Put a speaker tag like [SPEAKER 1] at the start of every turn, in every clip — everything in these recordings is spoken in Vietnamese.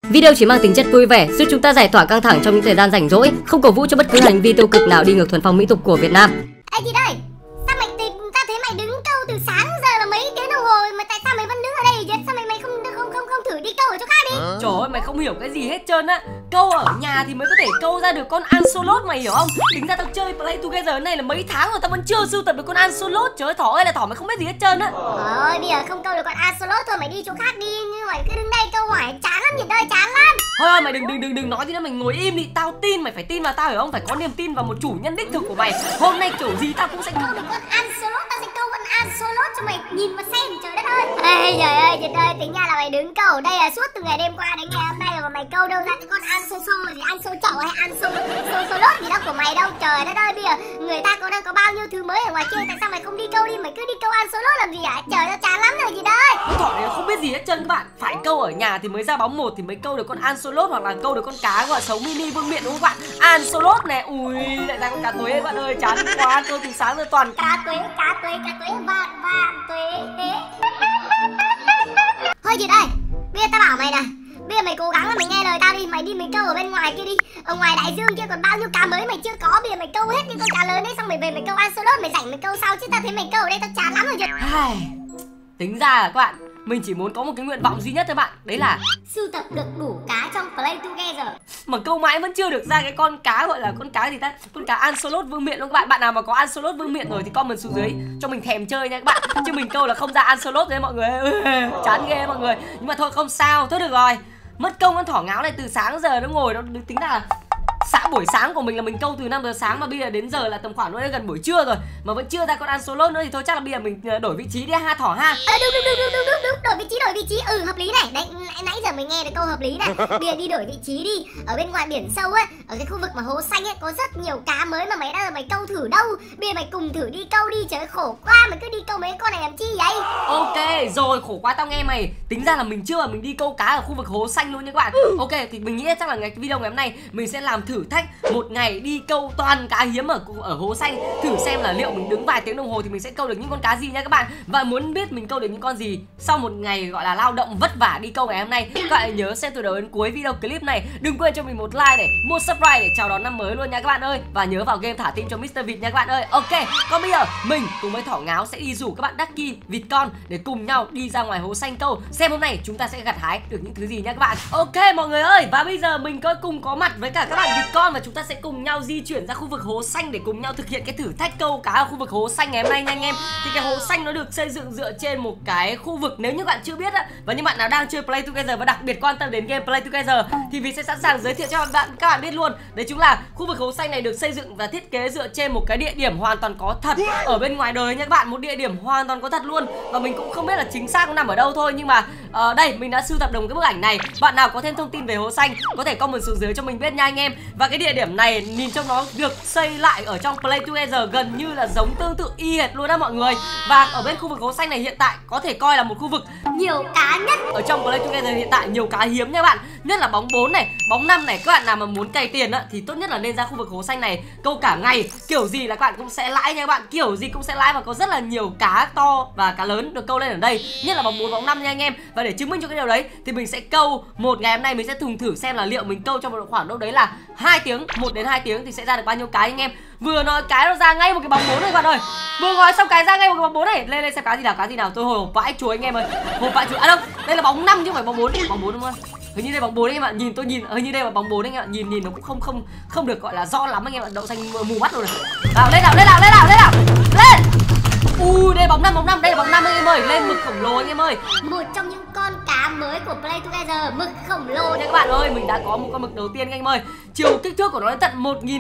[SPEAKER 1] Video chỉ mang tính chất vui vẻ, giúp chúng ta giải tỏa căng thẳng trong những thời gian rảnh rỗi, không cổ vũ cho bất cứ hành vi tiêu cực nào đi ngược thuần phong mỹ tục của Việt Nam.
[SPEAKER 2] Ê chị ơi, sao mày tìm ta thấy mày đứng câu từ sáng giờ là mấy tiếng đồng hồ mà tại sao mày vẫn đứng ở đây vậy? Sao mày không thử đi câu ở chỗ khác đi?
[SPEAKER 1] Trời ơi, mày không hiểu cái gì hết trơn á. Câu ở nhà thì mới có thể câu ra được con Ansolot, mày hiểu không? Tính ra tao chơi Play Together này là mấy tháng rồi tao vẫn chưa sưu tập được con Ansolot. Trời ơi, Thỏ ơi là Thỏ mày không biết gì hết trơn á.
[SPEAKER 2] Ôi bây giờ không câu được con Ansolot thôi, mày đi chỗ khác đi. Nhưng mày cứ đứng đây câu hoài chán lắm Nhiệt ơi, chán lắm.
[SPEAKER 1] Thôi mày đừng nói gì nữa, mày ngồi im đi. Tao tin mày phải tin vào tao hiểu không? Phải có niềm tin vào một chủ nhân đích thực của mày. Hôm nay kiểu gì tao cũng sẽ
[SPEAKER 2] câu được con Ansolot, tao sẽ câu con Ansolot cho mày nhìn mà xem, trời đất ơi. Ê trời ơi Nhiệt ơi, tính ra là mày đứng câu ở đây là suốt từ ngày đêm qua đến ngày hôm nay rồi mà mày câu đâu ra cái con Ansolot gì, Ansolot hay Ansolot gì đâu của mày đâu. Trời đất ơi, bây giờ người ta đang có bao nhiêu thứ mới ở ngoài kia, tại sao mày không đi câu đi, mày cứ đi câu Ansolot làm gì hả? Trời ơi chán lắm rồi Nhiệt ơi.
[SPEAKER 1] Thỏ này không biết gì hết trơn các bạn. Phải câu ở nhà thì mới ra bóng một thì mới câu được con Ansolot hoặc là câu được con cá gọi sống mini vương miện đúng không các bạn? Ansolot này, ui lại ra con cá tuế các bạn ơi, chán quá. Câu từ sáng giờ toàn
[SPEAKER 2] cá tuế vạn tuế. Thôi Nhiệt ơi, bây giờ tao bảo mày nè, bây giờ mày cố gắng là mày nghe lời tao đi, mày đi mày câu ở bên ngoài kia đi. Ở ngoài đại dương kia còn bao nhiêu cá mới mày chưa có, bây giờ mày câu hết những con cá lớn đấy xong mày về mày câu Ansolot, mày rảnh mày câu sau chứ tao thấy mày câu ở đây tao chán lắm rồi Nhiệt.
[SPEAKER 1] Tính ra là các bạn, mình chỉ muốn có một cái nguyện vọng duy nhất thôi bạn, đấy là
[SPEAKER 2] sưu tập được đủ cá trong Play Together.
[SPEAKER 1] Mà câu mãi vẫn chưa được ra cái con cá gọi là con cá gì ta? Con cá Ansolot vương miện luôn các bạn. Bạn nào mà có Ansolot vương miện rồi thì comment xuống dưới cho mình thèm chơi nha các bạn. Chứ mình câu là không ra Ansolot đấy mọi người. Chán ghê mọi người. Nhưng mà thôi không sao, thôi được rồi. Mất công con thỏ ngáo này từ sáng giờ nó ngồi nó tính ra là buổi sáng của mình là mình câu từ 5 giờ sáng mà bây giờ đến giờ là tầm khoảng gần buổi trưa rồi mà vẫn chưa ra con Ansolot nữa thì thôi chắc là bây giờ mình đổi vị trí đi ha Thỏ ha.
[SPEAKER 2] Đúng, đổi vị trí. Hợp lý này. Đấy, nãy giờ mình nghe được câu hợp lý này. Bây giờ đi đổi vị trí đi. Ở bên ngoài biển sâu ấy, ở cái khu vực mà hố xanh ấy có rất nhiều cá mới mà mày câu thử đâu. Bây giờ mày cùng thử đi câu đi, trời ơi khổ quá, mày cứ đi câu mấy con này làm chi vậy?
[SPEAKER 1] Ok, rồi khổ quá tao nghe mày. Tính ra là mình chưa mà mình đi câu cá ở khu vực hố xanh luôn nha các bạn. Ok, thì mình nghĩ chắc là cái video ngày hôm nay mình sẽ làm thử thách một ngày đi câu toàn cá hiếm ở hố xanh, thử xem là liệu mình đứng vài tiếng đồng hồ thì mình sẽ câu được những con cá gì nha các bạn. Và muốn biết mình câu được những con gì sau một ngày gọi là lao động vất vả đi câu ngày hôm nay, các bạn nhớ xem từ đầu đến cuối video clip này. Đừng quên cho mình một like này, một subscribe để chào đón năm mới luôn nha các bạn ơi. Và nhớ vào game thả tim cho Mr. Vịt nha các bạn ơi. Ok, còn bây giờ mình cùng với Thỏ Ngáo sẽ đi rủ các bạn Ducky, vịt con để cùng nhau đi ra ngoài hố xanh câu, xem hôm nay chúng ta sẽ gặt hái được những thứ gì nha các bạn. Ok mọi người ơi, và bây giờ mình cùng có mặt với cả các bạn vịt con và chúng ta sẽ cùng nhau di chuyển ra khu vực hố xanh để cùng nhau thực hiện cái thử thách câu cá ở khu vực hố xanh ngày hôm nay nha anh em. Thì cái hố xanh nó được xây dựng dựa trên một cái khu vực, nếu như bạn chưa biết á, và những bạn nào đang chơi Play Together và đặc biệt quan tâm đến game Play Together thì mình sẽ sẵn sàng giới thiệu cho các bạn biết luôn. Đấy chính là khu vực hố xanh này được xây dựng và thiết kế dựa trên một cái địa điểm hoàn toàn có thật ở bên ngoài đời nha các bạn, một địa điểm hoàn toàn có thật luôn. Và mình cũng không biết là chính xác nó nằm ở đâu thôi, nhưng mà đây mình đã sưu tập được cái bức ảnh này. Bạn nào có thêm thông tin về hố xanh có thể comment xuống dưới cho mình biết nha anh em. Và cái địa điểm này nhìn trong nó được xây lại ở trong Play Together gần như là giống tương tự y hệt luôn đó mọi người. Và ở bên khu vực hố xanh này hiện tại có thể coi là một khu vực
[SPEAKER 2] nhiều cá nhất
[SPEAKER 1] ở trong Play Together, hiện tại nhiều cá hiếm nha bạn, nhất là bóng 4 này, bóng 5 này. Các bạn nào mà muốn cày tiền á thì tốt nhất là nên ra khu vực hố xanh này câu cả ngày, kiểu gì là các bạn cũng sẽ lãi nha các bạn, kiểu gì cũng sẽ lãi. Và có rất là nhiều cá to và cá lớn được câu lên ở đây, nhất là bóng 4 bóng 5 nha anh em. Và để chứng minh cho cái điều đấy thì mình sẽ câu một ngày hôm nay, mình sẽ thử xem là liệu mình câu trong một khoảng đâu đấy là 2 tiếng, 1 đến 2 tiếng thì sẽ ra được bao nhiêu cái anh em. Vừa nói cái nó ra ngay một cái bóng 4 này các bạn ơi, vừa nói xong cái ra ngay một cái bóng 4 này. Lên xem cá gì nào, tôi hồi hộp vãi chuối anh em ơi, hộp vãi chuối. À đâu, đây là bóng 5 chứ không phải bóng 4. Bóng 4 đúng không? Hình như đây bóng 4 đấy anh em ạ, nhìn tôi nhìn hình như đây là bóng 4 đấy anh em ạ, nhìn nó cũng không được gọi là rõ lắm anh em ạ, đậu xanh mù mắt rồi này. Lên nào. Lên. Đây bóng 5, đây là bóng 5 anh em ơi, lên mực khổng lồ anh em ơi.
[SPEAKER 2] Một trong những con cá mới của Play Together, mực khổng lồ
[SPEAKER 1] nha các bạn ơi. Mình đã có một con mực đầu tiên anh em ơi. Chiều kích thước của nó đến tận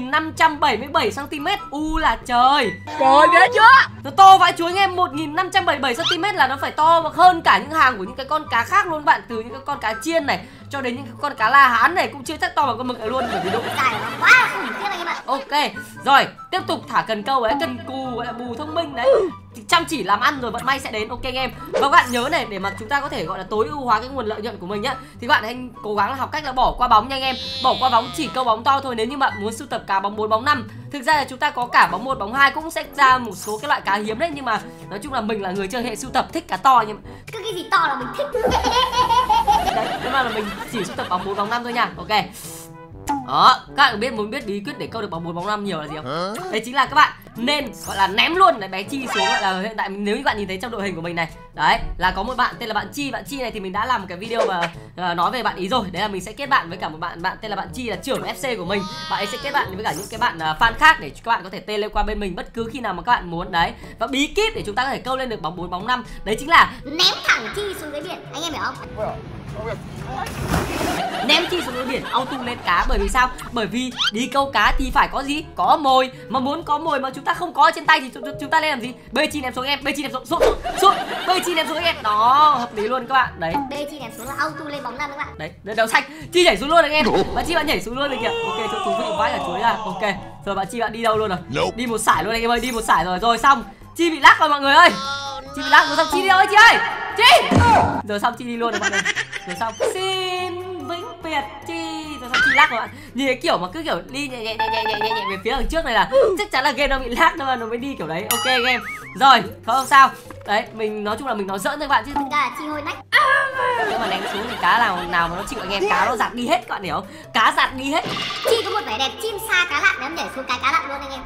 [SPEAKER 1] 1577 cm. Là trời. Trời ghê chưa? Nó to vãi chuối anh em, 1577 cm là nó phải to hơn cả những hàng của những cái con cá khác luôn bạn, từ những cái con cá chiên này cho đến những cái con cá la hán này cũng chưa chắc to bằng con mực này luôn, bởi vì độ
[SPEAKER 2] dài nó quá khủng khiếp anh em ạ.
[SPEAKER 1] Ok, rồi tiếp tục thả cần câu ấy, cần cù gọi là bù thông minh đấy, chăm chỉ làm ăn rồi vận may sẽ đến. Ok anh em. Và các bạn nhớ này, để mà chúng ta có thể gọi là tối ưu hóa cái nguồn lợi nhuận của mình nhá, thì các bạn hãy cố gắng là học cách là bỏ qua bóng nha anh em. Bỏ qua bóng, chỉ câu bóng to thôi nếu như bạn muốn sưu tập cá bóng 4 bóng 5. Thực ra là chúng ta có cả bóng 1 bóng 2 cũng sẽ ra một số cái loại cá hiếm đấy, nhưng mà nói chung là mình là người chơi hệ sưu tập thích cá to nhưng mà
[SPEAKER 2] cái gì to là mình thích.
[SPEAKER 1] Đấy, nhưng mà là mình chỉ sưu tập bóng 4 bóng 5 thôi nha. Ok. Đó, các bạn muốn biết bí quyết để câu được bóng 4 bóng 5 nhiều là gì không? Đấy chính là các bạn nên gọi là ném luôn bé Chi xuống, gọi là hiện tại nếu như bạn nhìn thấy trong đội hình của mình này. Đấy, là có một bạn tên là bạn Chi này thì mình đã làm một cái video mà nói về bạn ý rồi. Đấy là mình sẽ kết bạn với cả một bạn tên là bạn Chi là trưởng FC của mình. Bạn ấy sẽ kết bạn với cả những cái bạn fan khác để các bạn có thể tên lên qua bên mình bất cứ khi nào mà các bạn muốn. Đấy. Và bí kíp để chúng ta có thể câu lên được bóng 4 bóng 5 đấy chính là
[SPEAKER 2] ném thẳng Chi xuống dưới biển. Anh em hiểu không?
[SPEAKER 1] Ném Chi xuống dưới biển auto lên cá. Bởi vì sao? Bởi vì đi câu cá thì phải có gì? Có mồi. Mà muốn có mồi mà chúng ta không có trên tay thì chúng ta nên làm gì? Bê Chi ném xuống em. Bê Chi ném xuống. Bê Chi ném xuống em. Đó, hợp lý luôn các bạn. Đấy.
[SPEAKER 2] Bê Chi ném xuống là auto lên bóng 5 các bạn.
[SPEAKER 1] Đấy, đầu xanh. Chi nhảy xuống luôn anh em. Bạn Chi bạn nhảy xuống luôn rồi kìa. Ok, cho thú vị vãi cả chuối ra. Ok. Rồi bạn Chi bạn đi đâu luôn rồi? Đi một sải luôn anh em ơi, đi một sải rồi. Rồi xong. Chi bị lắc rồi mọi người ơi. Chi bị lắc rồi, xong Chi đi đâu ấy Chi ơi? Chi. Rồi xong Chi đi luôn rồi mọi người. Rồi xong xin vĩnh biệt Chi. Rồi xong Chi lắc rồi bạn. Nhìn cái kiểu mà cứ kiểu đi nhẹ về phía đằng trước này là chắc chắn là game nó bị lag thôi mà nó mới đi kiểu đấy. Ok anh em. Rồi, không sao. Đấy, mình nói chung là mình nói giỡn thôi các bạn chứ.
[SPEAKER 2] Thực ra là Chi hôi nách.
[SPEAKER 1] Nhưng mà ném xuống thì cá nào mà nó chịu anh em, cá nó giạt đi hết các bạn hiểu không? Cá giạt đi hết.
[SPEAKER 2] Chi có một vẻ đẹp chim sa cá lặn, ném nhảy xuống cái cá lặn luôn anh em.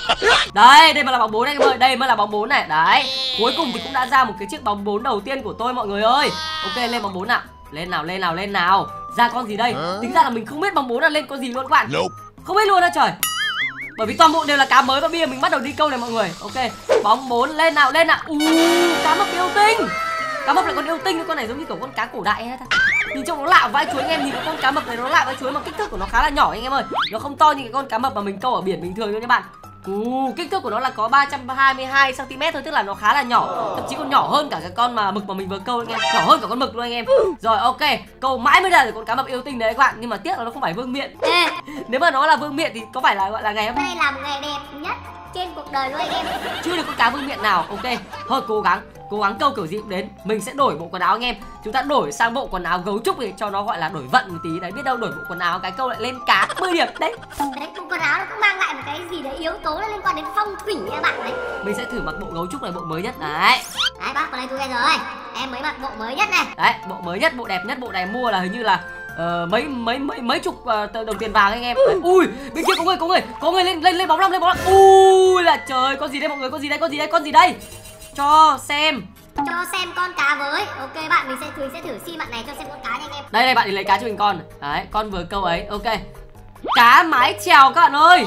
[SPEAKER 1] Đấy, đây mà là bóng 4 anh em ơi, đây mới là bóng 4 này. Đấy. Cuối cùng thì cũng đã ra một cái chiếc bóng 4 đầu tiên của tôi mọi người ơi. Ok, lên bóng 4 nào. Lên nào. Ra con gì đây? Tính ra là mình không biết bóng 4 là lên con gì luôn các bạn. Không biết luôn á trời. Bởi vì toàn bộ đều là cá mới và bây giờ mình bắt đầu đi câu này mọi người. Ok, bóng 4 lên nào. Cá mập yêu tinh. Cá mập lại còn yêu tinh, con này giống như kiểu con cá cổ đại hết. Nhìn trông nó lạ vãi chuối anh em, nhìn cái con cá mập này nó lạ vãi chuối mà kích thước của nó khá là nhỏ anh em ơi. Nó không to như cái con cá mập mà mình câu ở biển bình thường đâu nha bạn. Kích thước của nó là có 322 cm thôi, tức là nó khá là nhỏ, thậm chí còn nhỏ hơn cả cái con mà mực mà mình vừa câu anh em, nhỏ hơn cả con mực luôn anh em. Rồi ok, câu mãi mới ra được con cá mập yêu tinh đấy các bạn, nhưng mà tiếc là nó không phải vương miện. Nếu mà nó là vương miện thì có phải là gọi là ngày hôm
[SPEAKER 2] nay là một ngày đẹp nhất trên cuộc đời luôn anh em.
[SPEAKER 1] Chưa được con cá vương miện nào. Ok, thôi cố gắng câu kiểu gì cũng đến. Mình sẽ đổi bộ quần áo anh em. Chúng ta đổi sang bộ quần áo gấu trúc để cho nó gọi là đổi vận một tí. Đấy, biết đâu đổi bộ quần áo cái câu lại lên cá 10 điểm đấy.
[SPEAKER 2] Đấy, bộ quần áo nó cũng mang lại một cái gì đấy yếu tố liên quan đến phong thủy các bạn đấy.
[SPEAKER 1] Mình sẽ thử mặc bộ gấu trúc này, bộ mới nhất đấy.
[SPEAKER 2] Đấy bác, con này tôi rồi. Em mới mặc bộ mới nhất này.
[SPEAKER 1] Đấy, bộ mới nhất, bộ đẹp nhất, bộ này mua là hình như là mấy chục đồng tiền vàng anh em. Đấy. Ui, bên kia có người lên bóng 5. Ui là trời, con gì đây mọi người, con gì đây? Cho xem
[SPEAKER 2] con cá với. Ok bạn, mình sẽ thử xin bạn này cho xem con cá nha anh em.
[SPEAKER 1] Đây bạn đi lấy cá cho mình con. Đấy, con vừa câu ấy. Ok. Cá mái chèo các bạn ơi.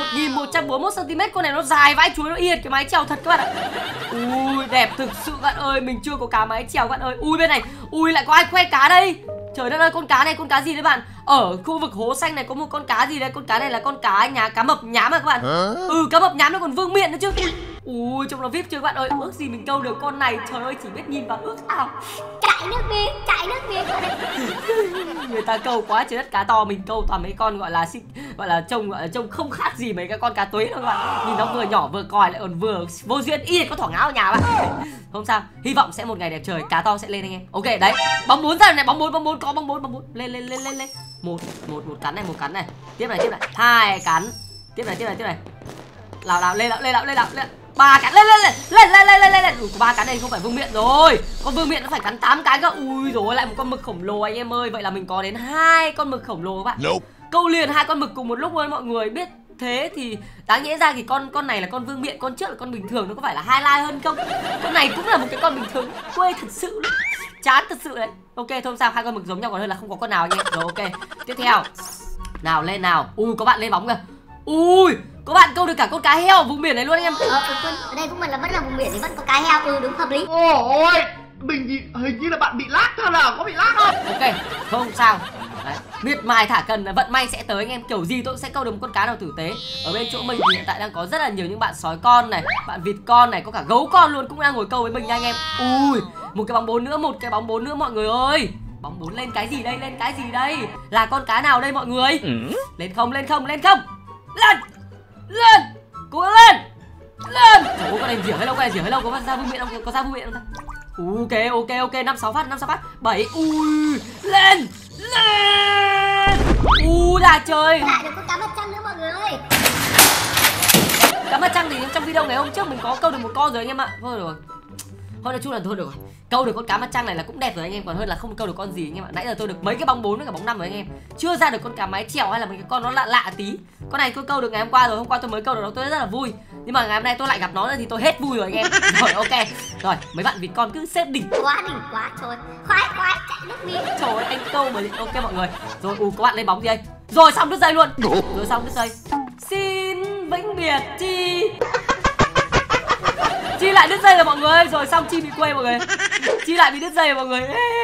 [SPEAKER 1] 1141 cm, con này nó dài vãi chuối, nó yên cái mái chèo thật các bạn ạ. Ui, đẹp thực sự các bạn ơi, mình chưa có cá mái chèo các bạn ơi. Ui bên này, ui lại có ai khoe cá đây. Trời đất ơi, con cá này con cá gì đấy bạn? Ở khu vực hố xanh này có một con cá gì đấy? Con cá này là con cá cá mập nhám à các bạn? Cá mập nhám nó còn vương miện nữa chứ. Ui, trông nó vip chưa các bạn ơi. Ước gì mình câu được con này. Trời ơi, chỉ biết nhìn vào ước ao.
[SPEAKER 2] Chạy nước miếng
[SPEAKER 1] Người ta câu quá trời đất cá to, mình câu toàn mấy con gọi là trông không khác gì mấy cái con cá tuế đâu các bạn. Nhìn nó vừa nhỏ vừa còi lại còn vừa vô duyên y có thỏ ngáo ở nhà bạn. Không sao, hy vọng sẽ một ngày đẹp trời cá to sẽ lên anh em. Ok đấy, bóng 4 ra này, bóng 4 có bóng 4 lên. Một cắn này. Tiếp này, 2 cắn. Tiếp này. Nào lên. 3 cắn lên. Có 3 cắn đây không phải vương miện rồi. Con vương miện nó phải cắn 8 cái cơ. Ui rồi lại một con mực khổng lồ anh em ơi. Vậy là mình có đến 2 con mực khổng lồ các bạn. Câu liền 2 con mực cùng một lúc luôn mọi người. Biết thế thì đáng nhẽ ra thì con này là con vương miện, con trước là con bình thường, nó có phải là highlight hơn không? Con này cũng là một cái con bình thường, quê thật sự luôn. Chán thật sự đấy. Ok thôi không sao, 2 con mực giống nhau còn hơn là không có con nào anh em. Rồi ok. Tiếp theo. Nào lên nào. Ui có bạn lên bóng kìa. Ui, có bạn câu được cả con cá heo vùng biển này luôn anh em.
[SPEAKER 2] Ở đây cũng là vẫn là vùng biển thì vẫn có cá heo. Đúng hợp lý.
[SPEAKER 3] Ôi, mình hình như là bạn bị lag thôi nào, có bị lag không?
[SPEAKER 1] Ok, không sao. Đấy, miệt mài thả cần vận may sẽ tới anh em. Kiểu gì tôi cũng sẽ câu được một con cá nào tử tế. Ở bên chỗ mình thì hiện tại đang có rất là nhiều những bạn sói con này, bạn vịt con này, có cả gấu con luôn cũng đang ngồi câu với mình nha anh em. Ui, một cái bóng 4 nữa mọi người ơi. Bóng 4 lên cái gì đây? Là con cá nào đây mọi người? Lên không? Lên. Cố gắng lên. Trời ơi, con này dỉa hơi lâu, có ra vui miệng không ta? Ok, 5-6 phát. 7. Ui, lên. Là trời.
[SPEAKER 2] Lại được con cá mặt trăng nữa mọi người ơi.
[SPEAKER 1] Cá mặt trăng thì trong video ngày hôm trước mình có câu được một con rồi anh em ạ. Thôi rồi. Thôi nói chung là thôi được rồi, câu được con cá mặt trăng này là cũng đẹp rồi anh em, còn hơn là không câu được con gì anh em ạ. Nãy giờ tôi được mấy cái bóng 4 với cả bóng 5 rồi anh em, chưa ra được con cá mái chèo hay là mấy cái con nó lạ lạ tí. Con này tôi câu được ngày hôm qua rồi, hôm qua tôi mới câu được nó, tôi rất là vui. Nhưng mà ngày hôm nay tôi lại gặp nó nữa thì tôi hết vui rồi anh em. Rồi ok, rồi mấy bạn vịt con cứ xếp đỉnh
[SPEAKER 2] Quá đỉnh quá, trời khoái chạy nước miếng.
[SPEAKER 1] trời ơi, anh câu mà ok mọi người. Rồi các bạn lên bóng gì đây? Rồi xong đứt dây luôn. Rồi xong đứt dây. Xin vĩnh biệt Chi. Chi lại đứt dây rồi mọi người. Rồi xong Chi bị quay mọi người. Chi lại bị đứt dây rồi mọi người.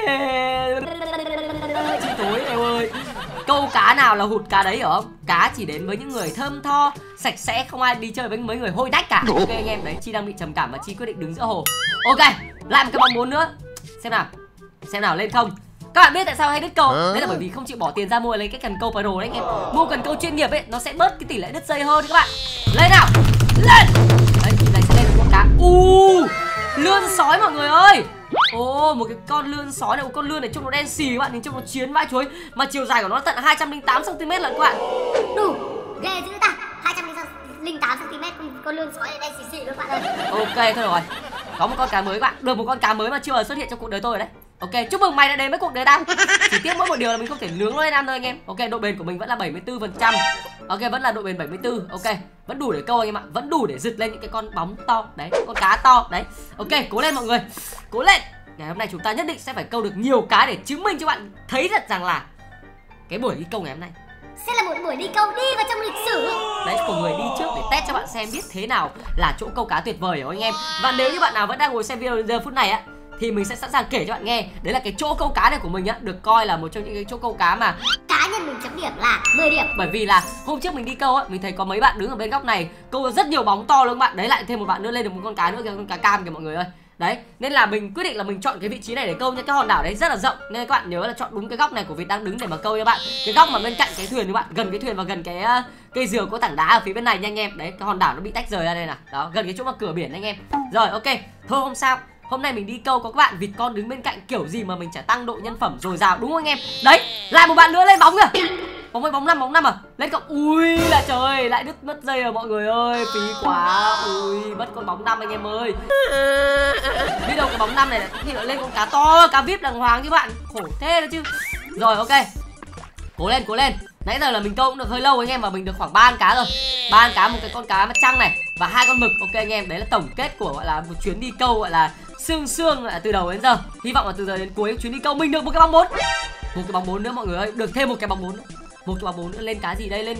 [SPEAKER 1] Chi tối em ơi. Câu cá nào là hụt cá đấy hiểu không? Cá chỉ đến với những người thơm tho, sạch sẽ, không ai đi chơi với mấy người hôi đách cả. Ok anh em, đấy Chi đang bị trầm cảm và Chi quyết định đứng giữa hồ. Ok, lại một cái bóng 4 nữa. Xem nào lên không? Các bạn biết tại sao hay đứt câu? Đấy là bởi vì không chịu bỏ tiền ra mua lấy cái cần câu pro đấy anh em. Mua cần câu chuyên nghiệp ấy, nó sẽ bớt cái tỷ lệ đứt dây hơn các bạn. Lên nào, lên. Đấy, chị này sẽ lên được con cá. Lươn sói mọi người ơi. Một cái con lươn sói này, con lươn này trông nó đen xì các bạn, nhìn trông nó chiến vãi chuối, mà chiều dài của nó tận 208 cm lận các bạn.
[SPEAKER 2] Đủ, ghê dữ ta. 208 cm con lươn sói này đen xì xì luôn các bạn ơi.
[SPEAKER 1] Ok thôi rồi. Có một con cá mới các bạn, được một con cá mới mà chưa xuất hiện trong cuộc đời tôi rồi đấy. Ok, chúc mừng mày đã đến với cuộc đời tao. Chỉ tiếc mỗi một điều là mình không thể nướng nó lên ăn thôi anh em. Ok, độ bền của mình vẫn là 74%. Ok, vẫn là độ bền 74. Ok, vẫn đủ để câu anh em ạ, vẫn đủ để giật lên những cái con bóng to đấy, con cá to đấy. Ok, cố lên mọi người, cố lên. Ngày hôm nay chúng ta nhất định sẽ phải câu được nhiều cá để chứng minh cho bạn thấy được rằng là cái buổi đi câu ngày hôm nay
[SPEAKER 2] sẽ là một buổi đi câu đi vào trong lịch sử.
[SPEAKER 1] Đấy, của người đi trước để test cho bạn xem biết thế nào là chỗ câu cá tuyệt vời hiểu anh em. Và nếu như bạn nào vẫn đang ngồi xem video đến giờ phút này á, thì mình sẽ sẵn sàng kể cho bạn nghe. Đấy là cái chỗ câu cá này của mình á, được coi là một trong những cái chỗ câu cá mà
[SPEAKER 2] cá nhân mình chấm điểm là 10 điểm.
[SPEAKER 1] Bởi vì là hôm trước mình đi câu á, mình thấy có mấy bạn đứng ở bên góc này câu rất nhiều bóng to luôn các bạn. Đấy, lại thêm một bạn nữa lên được một con cá nữa kìa, con cá cam kìa mọi người ơi. Đấy, nên là mình quyết định là mình chọn cái vị trí này để câu nha. Cái hòn đảo đấy rất là rộng nên các bạn nhớ là chọn đúng cái góc này của Việt đang đứng để mà câu nha bạn. Cái góc mà bên cạnh cái thuyền các bạn, gần cái thuyền và gần cái cây dừa có tảng đá ở phía bên này nha anh em. Đấy, cái hòn đảo nó bị tách rời ra đây nè. Đó, gần cái chỗ mà cửa biển anh em. Rồi ok, thôi không sao. Hôm nay mình đi câu có các bạn vịt con đứng bên cạnh, kiểu gì mà mình chả tăng độ nhân phẩm dồi dào đúng không anh em? Đấy, lại một bạn nữa lên bóng kìa. Bóng ơi, bóng 5 à? Lên cậu. Ui là trời, lại đứt mất dây rồi mọi người ơi, phí quá. Ui, mất con bóng 5 anh em ơi. Biết đâu cái bóng 5 này thì lại lên con cá to, cá vip đàng hoàng chứ bạn. Khổ thế đó chứ. Rồi ok. Cố lên. Nãy giờ là mình câu cũng được hơi lâu anh em, mà mình được khoảng 3 con cá rồi. 3 con cá, một cái con cá mặt trăng này và 2 con mực. Ok anh em, đấy là tổng kết của gọi là một chuyến đi câu gọi là sương từ đầu đến giờ. Hy vọng là từ giờ đến cuối chuyến đi câu mình được một cái bóng 4. Một cái bóng 4 nữa mọi người ơi, được thêm một cái bóng 4 nữa. Một cái bóng 4 nữa, lên cá gì đây?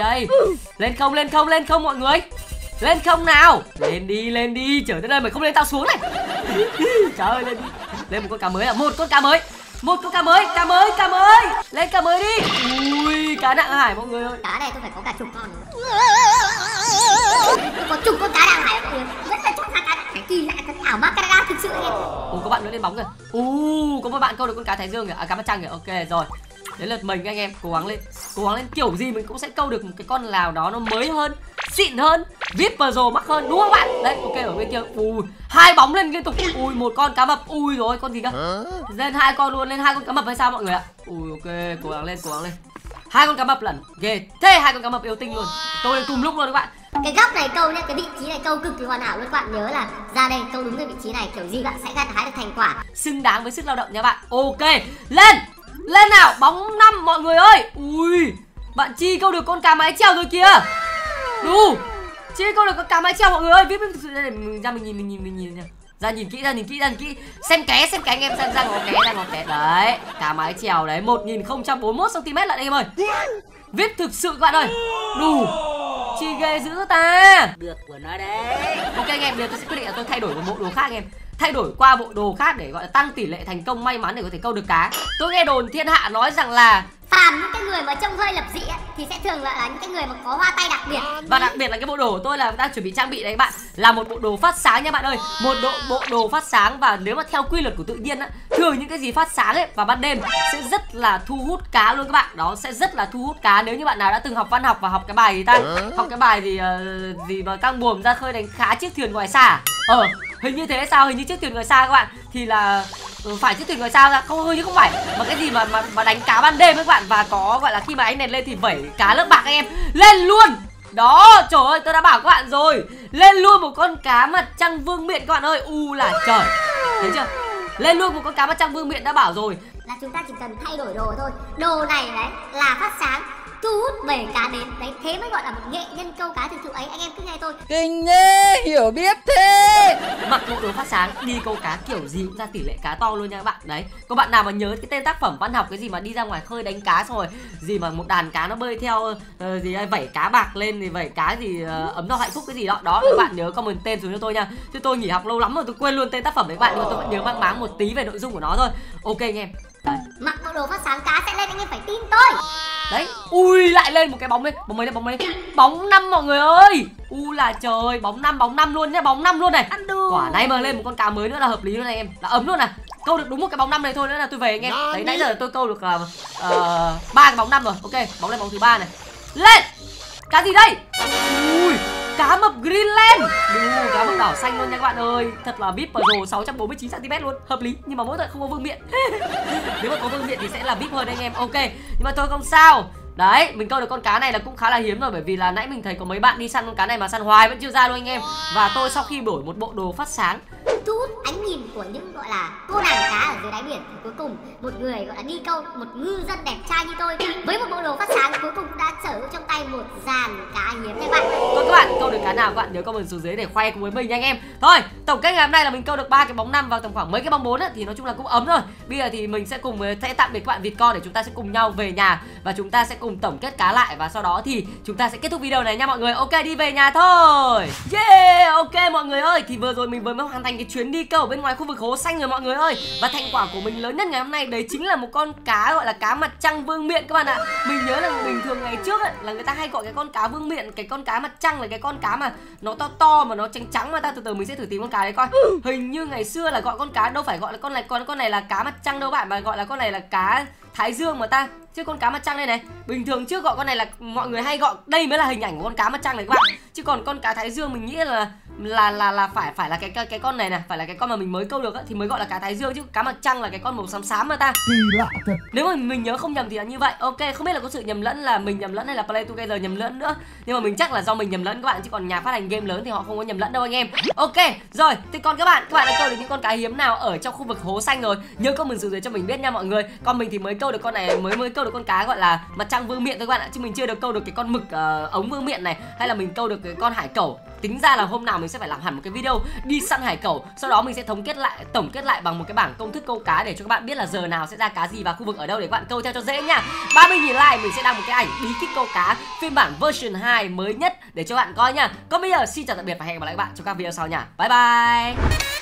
[SPEAKER 1] Lên không mọi người. Lên không nào. Lên đi, trời đất ơi, mày không lên tao xuống này. Trời ơi, lên đi. Lên một con cá mới à? Một con cá mới. Cá mới. Lên cá mới đi. Ui, cá nặng hải mọi người ơi.
[SPEAKER 2] Cá này tôi phải có cả chục con. Có chục con cá nặng hải mọi người. Vẫn là chục con cá nặng hải, kỳ lạ thật, ảo ma Canada thực sự anh em.
[SPEAKER 1] Có bạn nữa lên bóng rồi. Có một bạn câu được con cá thái dương kìa, cá mặt trăng kìa. Ok rồi. Đến lượt mình anh em, cố gắng lên kiểu gì mình cũng sẽ câu được một cái con nào đó nó mới hơn, xịn hơn, VIP pro mắc hơn đúng không bạn? Đấy, ok ở bên kia. 2 bóng lên liên tục. Một con cá mập. Rồi con gì cơ? Lên 2 con luôn, lên 2 con cá mập hay sao mọi người ạ? Ok, cố gắng lên. 2 con cá mập lần. Ghê. Thế 2 con cá mập yêu tinh luôn. Câu lên cùng lúc luôn các bạn.
[SPEAKER 2] Cái góc này câu nhá, cái vị trí này câu cực kỳ hoàn hảo luôn các bạn. Nhớ là ra đây câu đúng cái vị trí này, kiểu gì bạn sẽ gặt hái được thành quả
[SPEAKER 1] xứng đáng với sức lao động nha bạn. Ok, lên nào, bóng 5 mọi người ơi. Bạn Chi câu được con cá mái chèo rồi kìa. Đủ. Chi câu được con cá mái chèo mọi người ơi. Vip thực sự đây, mình nhìn nha. Ra nhìn kỹ. Xem ké anh em, ra ngó ké. Đấy, cá mái chèo đấy, 1041 cm lận anh em ơi. Vip thực sự các bạn ơi. Đủ. Chi ghê dữ ta. Được của nó đấy. Ok anh em, bây giờ tôi sẽ quyết định là tôi thay đổi một bộ đồ khác anh em. Thay đổi qua bộ đồ khác để gọi là tăng tỷ lệ thành công may mắn để có thể câu được cá. Tôi nghe đồn thiên hạ nói rằng là
[SPEAKER 2] phàm những cái người mà trông hơi lập dị ấy, thì sẽ thường là những cái người mà có hoa tay đặc biệt.
[SPEAKER 1] Và đặc biệt là cái bộ đồ của tôi là đang chuẩn bị trang bị đấy các bạn, là một bộ đồ phát sáng nha bạn ơi. Một bộ đồ phát sáng, và nếu mà theo quy luật của tự nhiên á, thường những cái gì phát sáng ấy vào ban đêm sẽ rất là thu hút cá luôn các bạn. Đó sẽ rất là thu hút cá. Nếu như bạn nào đã từng học văn học và học cái bài gì ta? Học cái bài gì mà căng buồm ra khơi đánh cá chiếc thuyền ngoài xa. Hình như thế sao? Hình như chiếc thuyền ngoài xa các bạn thì là phải chiếc thuyền ngoài sao ra, không phải, mà cái gì mà đánh cá ban đêm các bạn, và có gọi là khi mà ánh đèn lên thì vẩy cá lớp bạc anh em lên luôn. Đó, trời ơi, tôi đã bảo các bạn rồi. Lên luôn một con cá mặt trăng vương miện các bạn ơi. Là trời. Thấy chưa? Lên luôn một con cá mặt trăng vương miện đã bảo rồi.
[SPEAKER 2] Là chúng ta chỉ cần thay đổi đồ thôi. Đồ này đấy là phát sáng, thu hút bầy cá đến. Đấy, thế mới gọi là một nghệ nhân câu cá thực thụ ấy. Anh em cứ nghe tôi.
[SPEAKER 4] Kinh ghê, hiểu biết thế.
[SPEAKER 1] Mặc bộ đồ phát sáng đi câu cá kiểu gì cũng ra tỷ lệ cá to luôn nha các bạn. Đấy, có bạn nào mà nhớ cái tên tác phẩm văn học cái gì mà đi ra ngoài khơi đánh cá xong rồi gì mà một đàn cá nó bơi theo gì ấy, vẩy cá bạc lên thì vẩy cá gì ấm no hạnh phúc cái gì đó. Đó, các bạn nhớ comment tên xuống cho tôi nha. Chứ tôi nghỉ học lâu lắm rồi tôi quên luôn tên tác phẩm đấy các bạn, nhưng mà tôi vẫn nhớ mang máng một tí về nội dung của nó thôi. Ok anh em. Đấy.
[SPEAKER 2] Mặc bộ đồ phát sáng cá sẽ lên, anh em phải tin tôi.
[SPEAKER 1] Đấy, lại lên một cái bóng đây, bóng mấy đây, bóng mấy đây. Bóng 5 mọi người ơi. Là trời, bóng 5 luôn nhá, bóng 5 luôn này. Quả này mà lên một con cá mới nữa là hợp lý luôn này em, là ấm luôn này. Câu được đúng một cái bóng 5 này thôi nữa là tôi về anh em. Đấy, nãy giờ tôi câu được 3 cái bóng 5 rồi. Ok, bóng này bóng thứ 3 này. Lên. Cá gì đây? Cá mập Greenland. Cá mập đỏ xanh luôn nha các bạn ơi. Thật là VIP Pro 649 cm luôn. Hợp lý, nhưng mà mỗi tội không có vương miện. Nếu mà có vương miện thì sẽ là VIP hơn anh em. Ok, nhưng mà thôi không sao. Đấy, mình câu được con cá này là cũng khá là hiếm rồi. Bởi vì là nãy mình thấy có mấy bạn đi săn con cá này mà săn hoài vẫn chưa ra luôn anh em. Và tôi sau khi đổi một bộ đồ phát sáng,
[SPEAKER 2] thu hút ánh nhìn của những gọi là cô nàng cá ở dưới đáy biển, thì cuối cùng một người gọi là đi câu, một ngư dân đẹp trai như tôi với một bộ đồ phát sáng cuối cùng đã sở hữu trong tay một dàn cá hiếm nha các bạn.
[SPEAKER 1] Thôi các bạn câu được cá nào các bạn nhớ comment xuống dưới để khoe cùng với mình nha anh em. Thôi, tổng kết ngày hôm nay là mình câu được 3 cái bóng 5 và tầm khoảng mấy cái bóng 4 á, thì nói chung là cũng ấm rồi. Bây giờ thì mình sẽ cùng sẽ tạm biệt các bạn vịt con để chúng ta sẽ cùng nhau về nhà và chúng ta sẽ cùng tổng kết cá lại, và sau đó thì chúng ta sẽ kết thúc video này nha mọi người. Ok, đi về nhà thôi. Yeah, ok mọi người ơi, thì vừa rồi mình vừa mới hoàn thành cái chuyến đi câu ở bên ngoài khu vực hố xanh rồi mọi người ơi. Và thành quả của mình lớn nhất ngày hôm nay đấy chính là một con cá gọi là cá mặt trăng vương miện các bạn ạ. Mình nhớ là bình thường ngày trước ấy, là người ta hay gọi cái con cá vương miện, cái con cá mặt trăng là cái con cá mà nó to to mà nó trắng trắng, mà ta từ từ mình sẽ thử tìm con cá đấy coi. Hình như ngày xưa là gọi con cá đâu phải gọi là con này là cá mặt trăng đâu bạn, mà gọi là con này là cá thái dương mà ta. Chứ con cá mặt trăng đây này, bình thường trước gọi con này là mọi người hay gọi, đây mới là hình ảnh của con cá mặt trăng này các bạn. Chứ còn con cá thái dương mình nghĩ là phải là cái con này này, phải là cái con mà mình mới câu được á, thì mới gọi là cá thái dương, chứ cá mặt trăng là cái con màu xám xám mà ta.
[SPEAKER 4] Kỳ lạ thật.
[SPEAKER 1] Nếu mà mình nhớ không nhầm thì là như vậy. Ok, không biết là có sự nhầm lẫn là mình nhầm lẫn hay là Play Together nhầm lẫn nữa, nhưng mà mình chắc là do mình nhầm lẫn các bạn, chứ còn nhà phát hành game lớn thì họ không có nhầm lẫn đâu anh em. Ok, rồi, thì còn các bạn đã câu được những con cá hiếm nào ở trong khu vực hố xanh rồi? Nhớ comment xuống dưới cho mình biết nha mọi người. Còn mình thì mới câu được con này, mới câu được con cá gọi là mặt trăng vương miện thôi các bạn ạ, chứ mình chưa được câu được cái con mực ống vương miện này, hay là mình câu được cái con hải cẩu. Tính ra là hôm nào mình sẽ phải làm hẳn một cái video đi săn hải cẩu, sau đó mình sẽ tổng kết lại bằng một cái bảng công thức câu cá để cho các bạn biết là giờ nào sẽ ra cá gì và khu vực ở đâu để các bạn câu theo cho dễ nha. 30.000 like mình sẽ đăng một cái ảnh bí kíp câu cá phiên bản version 2 mới nhất để cho bạn coi nha. Còn bây giờ xin chào tạm biệt và hẹn gặp lại các bạn trong các video sau nha. Bye bye.